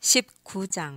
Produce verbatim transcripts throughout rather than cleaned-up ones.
십구 장.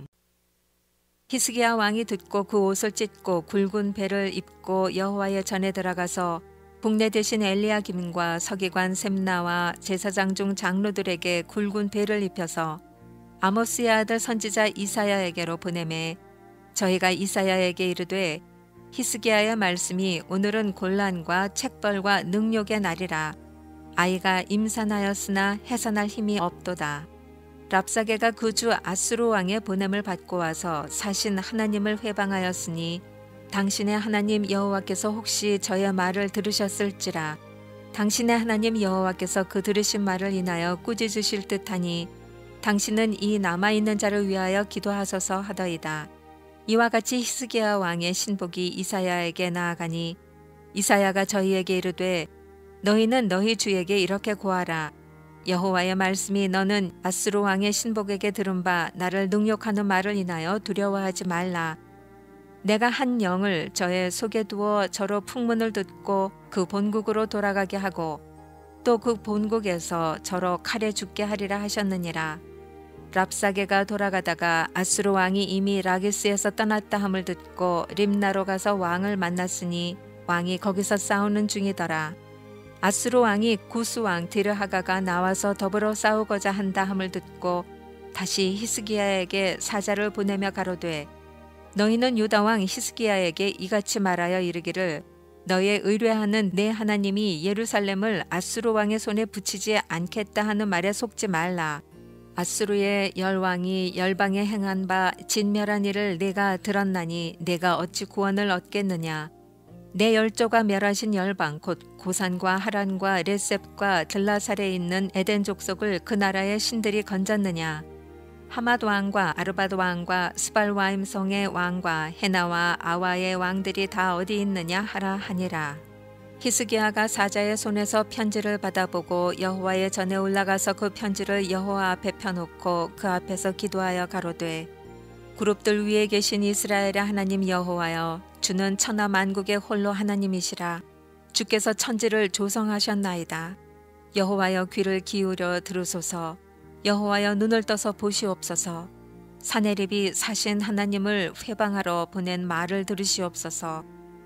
히스기야 왕이 듣고 그 옷을 찢고 굵은 베를 입고 여호와의 전에 들어가서 북내 대신 엘리야김과 서기관 셈나와 제사장 중 장로들에게 굵은 베를 입혀서 아모스의 아들 선지자 이사야에게로 보내매, 저희가 이사야에게 이르되 히스기야의 말씀이 오늘은 곤란과 책벌과 능욕의 날이라. 아이가 임산하였으나 해산할 힘이 없도다. 랍사게가 그 주 아수르 왕의 보냄을 받고 와서 사신 하나님을 회방하였으니 당신의 하나님 여호와께서 혹시 저의 말을 들으셨을지라. 당신의 하나님 여호와께서 그 들으신 말을 인하여 꾸짖으실 듯하니 당신은 이 남아있는 자를 위하여 기도하소서 하더이다. 이와 같이 히스기야 왕의 신복이 이사야에게 나아가니 이사야가 저희에게 이르되 너희는 너희 주에게 이렇게 고하라. 여호와의 말씀이 너는 아수르 왕의 신복에게 들은 바 나를 능욕하는 말을 인하여 두려워하지 말라. 내가 한 영을 저의 속에 두어 저로 풍문을 듣고 그 본국으로 돌아가게 하고 또 그 본국에서 저로 칼에 죽게 하리라 하셨느니라. 랍사게가 돌아가다가 아수르 왕이 이미 라기스에서 떠났다 함을 듣고 림나로 가서 왕을 만났으니 왕이 거기서 싸우는 중이더라. 아수르 왕이 구스 왕 디르하가가 나와서 더불어 싸우고자 한다 함을 듣고 다시 히스기야에게 사자를 보내며 가로되 너희는 유다 왕 히스기야에게 이같이 말하여 이르기를 너의 의뢰하는 내 하나님이 예루살렘을 아수르 왕의 손에 붙이지 않겠다 하는 말에 속지 말라. 아수르의 열왕이 열방에 행한 바 진멸한 일을 내가 들었나니 내가 어찌 구원을 얻겠느냐. 내 열조가 멸하신 열방 곧 고산과 하란과 레셉과 들라살에 있는 에덴 족속을 그 나라의 신들이 건졌느냐. 하맛 왕과 아르바드 왕과 스발와임 성의 왕과 헤나와 아와의 왕들이 다 어디 있느냐 하라 하니라. 히스기야가 사자의 손에서 편지를 받아보고 여호와의 전에 올라가서 그 편지를 여호와 앞에 펴놓고 그 앞에서 기도하여 가로되 그룹들 위에 계신 이스라엘의 하나님 여호와여, 주는 천하 만국의 홀로 하나님이시라. 주께서 천지를 조성하셨나이다. 여호와여 귀를 기울여 들으소서. 여호와여 눈을 떠서 보시옵소서. 사네립이 사신 하나님을 회방하러 보낸 말을 들으시옵소서.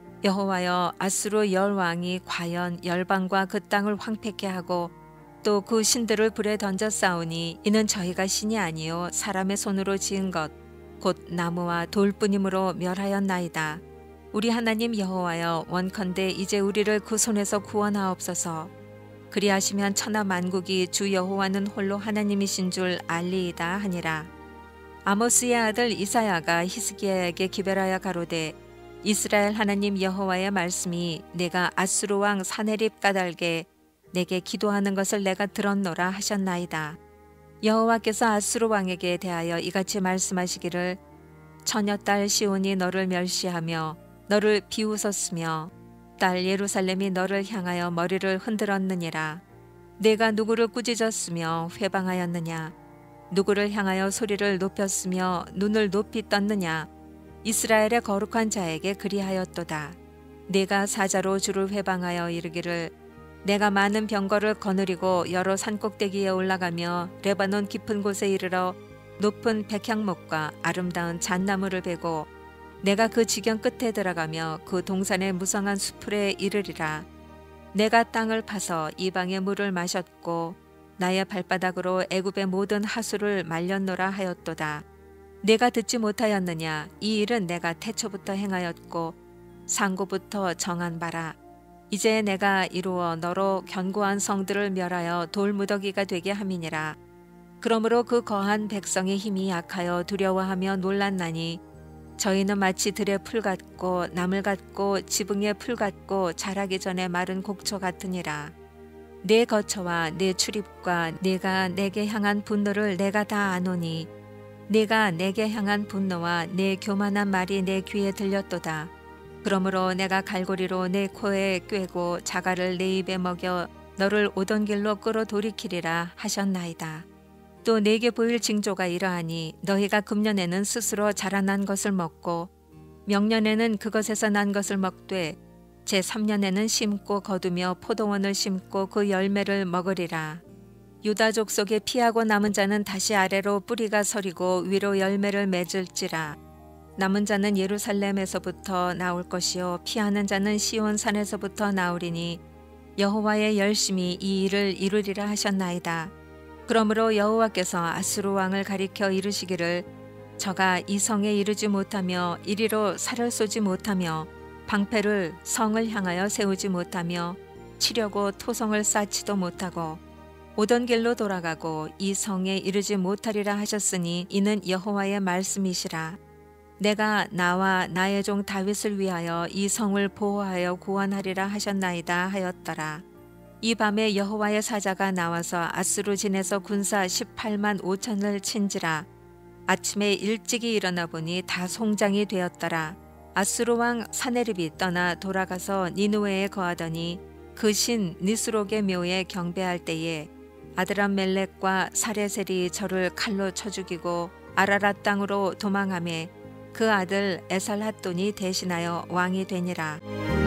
여호와여, 아수르 열왕이 과연 열방과 그 땅을 황폐케 하고 또 그 신들을 불에 던져 싸우니 이는 저희가 신이 아니요 사람의 손으로 지은 것 곧 나무와 돌뿐이므로 멸하였나이다. 우리 하나님 여호와여, 원컨대 이제 우리를 그 손에서 구원하옵소서. 그리하시면 천하 만국이 주 여호와는 홀로 하나님이신 줄 알리이다 하니라. 아모스의 아들 이사야가 히스기야에게 기별하여 가로되 이스라엘 하나님 여호와의 말씀이 내가 아수르 왕 사네립 까닭에 내게 기도하는 것을 내가 들었노라 하셨나이다. 여호와께서 아수르 왕에게 대하여 이같이 말씀하시기를 처녀딸 시온이 너를 멸시하며 너를 비웃었으며 딸 예루살렘이 너를 향하여 머리를 흔들었느니라. 내가 누구를 꾸짖었으며 회방하였느냐. 누구를 향하여 소리를 높였으며 눈을 높이 떴느냐. 이스라엘의 거룩한 자에게 그리하였도다. 내가 사자로 주를 회방하여 이르기를 내가 많은 병거를 거느리고 여러 산꼭대기에 올라가며 레바논 깊은 곳에 이르러 높은 백향목과 아름다운 잣나무를 베고 내가 그 지경 끝에 들어가며 그 동산의 무성한 수풀에 이르리라. 내가 땅을 파서 이방의 물을 마셨고 나의 발바닥으로 애굽의 모든 하수를 말렸노라 하였도다. 내가 듣지 못하였느냐. 이 일은 내가 태초부터 행하였고 상고부터 정한 바라. 이제 내가 이루어 너로 견고한 성들을 멸하여 돌무더기가 되게 함이니라. 그러므로 그 거한 백성의 힘이 약하여 두려워하며 놀랐나니 저희는 마치 들의 풀 같고 나물 같고 지붕의 풀 같고 자라기 전에 마른 곡초 같으니라. 내 거처와 내 출입과 내가 내게 향한 분노를 내가 다 아노니 내가 내게 향한 분노와 내 교만한 말이 내 귀에 들렸도다. 그러므로 내가 갈고리로 내 코에 꿰고 자갈을 내 입에 먹여 너를 오던 길로 끌어 돌이키리라 하셨나이다. 또 내게 보일 징조가 이러하니 너희가 금년에는 스스로 자라난 것을 먹고 명년에는 그것에서 난 것을 먹되 제삼 년에는 심고 거두며 포도원을 심고 그 열매를 먹으리라. 유다족 속에 피하고 남은 자는 다시 아래로 뿌리가 서리고 위로 열매를 맺을지라. 남은 자는 예루살렘에서부터 나올 것이요 피하는 자는 시온 산에서부터 나오리니 여호와의 열심히 이 일을 이루리라 하셨나이다. 그러므로 여호와께서 아수르 왕을 가리켜 이르시기를 저가 이 성에 이르지 못하며 이리로 살을 쏘지 못하며 방패를 성을 향하여 세우지 못하며 치려고 토성을 쌓지도 못하고 오던 길로 돌아가고 이 성에 이르지 못하리라 하셨으니 이는 여호와의 말씀이시라. 내가 나와 나의 종 다윗을 위하여 이 성을 보호하여 구원하리라 하셨나이다 하였더라. 이 밤에 여호와의 사자가 나와서 아수르 진에서 군사 십팔만 오천을 친지라. 아침에 일찍이 일어나 보니 다 송장이 되었더라. 아수르 왕 사네립이 떠나 돌아가서 니느웨에 거하더니 그 신 니스록의 묘에 경배할 때에 아드람멜렉과 사레셀이 저를 칼로 쳐 죽이고 아라랏 땅으로 도망하매 그 아들 에살핫돈이 대신하여 왕이 되니라.